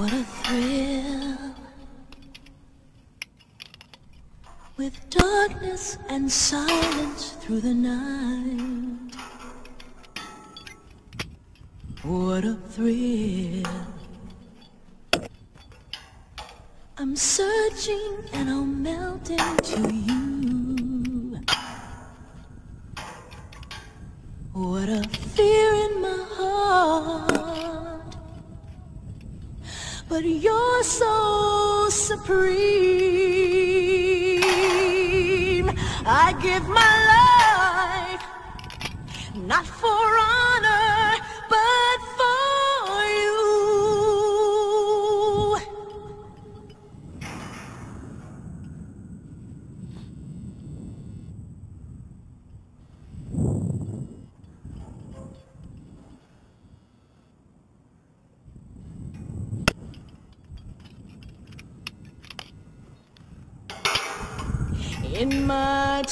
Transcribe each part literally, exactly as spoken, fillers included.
What a thrill, with darkness and silence through the night. What a thrill, I'm searching and I'll melt into you. What a fear in my heart, but you're so supreme. I give my life, not for honor, but for you. In my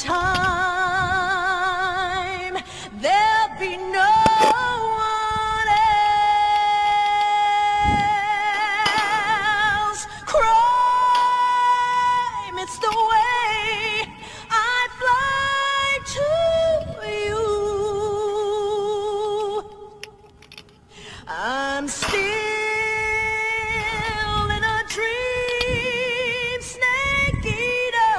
time, there'll be no one else. Crime, it's the way I fly to you. I'm still in a dream, snake eater.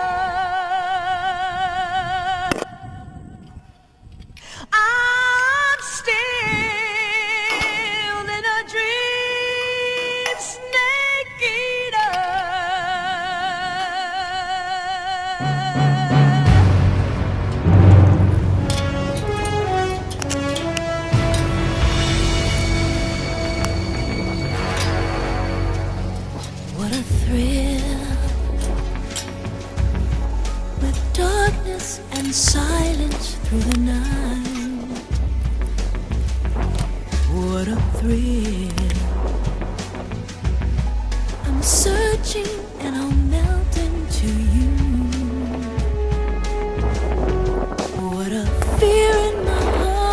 What a thrill, with darkness and silence through the night. What a thrill, I'm searching and I'll melt into you. What a fear in my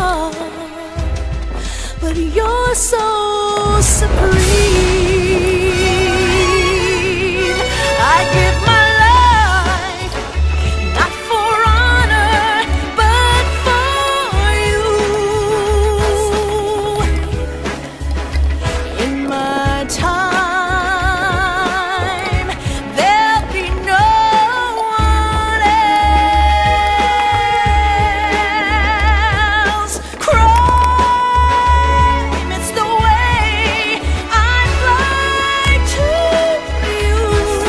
heart, but you're so supreme. I give my life, not for honor, but for you. In my time, there'll be no one else. Crime, it's the way I fly to you.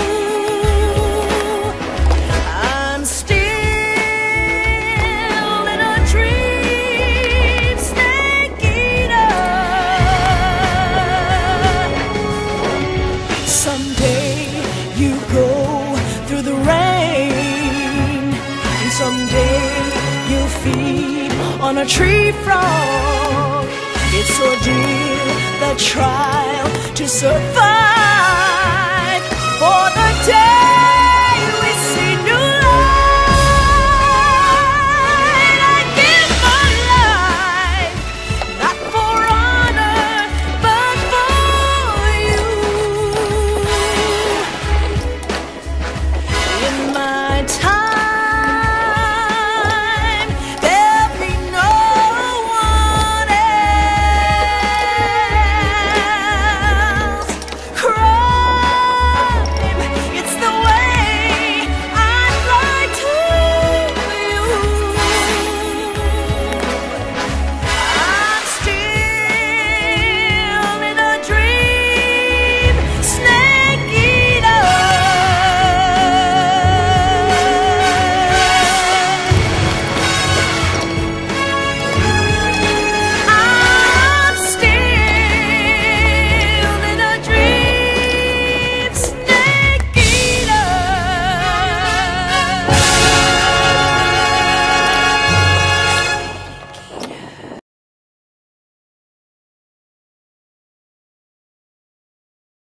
I'm still in a dream, snake eater. Someday you go through the rain, and someday you'll feed on a tree frog. It's ordeal, the trial to survive.